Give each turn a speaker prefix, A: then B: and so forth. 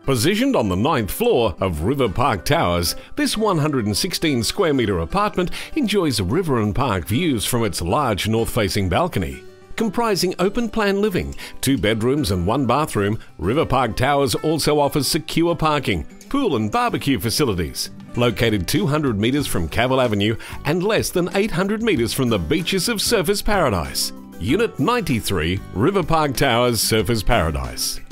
A: Positioned on the 9th floor of River Park Towers, this 116 square metre apartment enjoys river and park views from its large north-facing balcony. Comprising open-plan living, 2 bedrooms and 1 bathroom, River Park Towers also offers secure parking, pool and barbecue facilities. Located 200 metres from Cavill Avenue and less than 800 metres from the beaches of Surfers Paradise. Unit 93, River Park Towers, Surfers Paradise.